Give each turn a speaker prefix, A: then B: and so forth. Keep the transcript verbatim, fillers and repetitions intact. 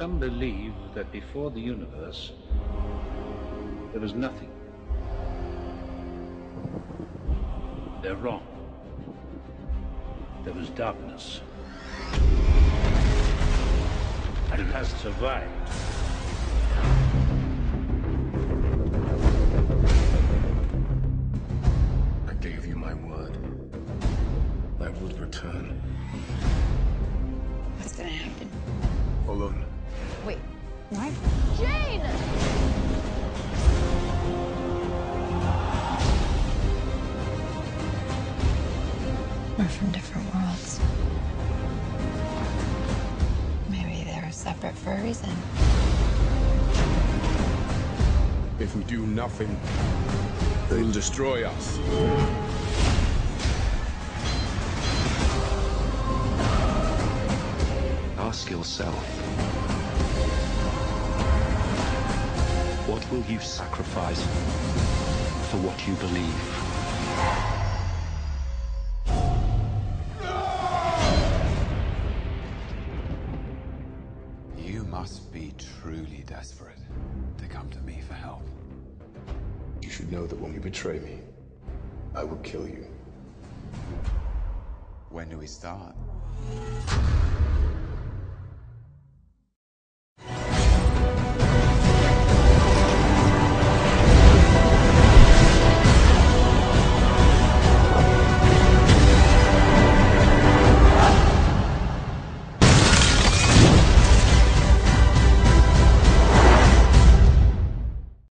A: Some believe that before the universe, there was nothing. They're wrong. There was darkness. And it has survived.
B: I gave you my word. I would return.
C: What's gonna happen?
B: Hold on.
C: Wait, what?
D: Jane!
C: We're from different worlds. Maybe they're separate for a reason.
B: If we do nothing, they'll destroy us.
E: Ask yourself, what will you sacrifice for what you believe?
F: You must be truly desperate to come to me for help.
B: You should know that when you betray me, I will kill you.
F: When do we start?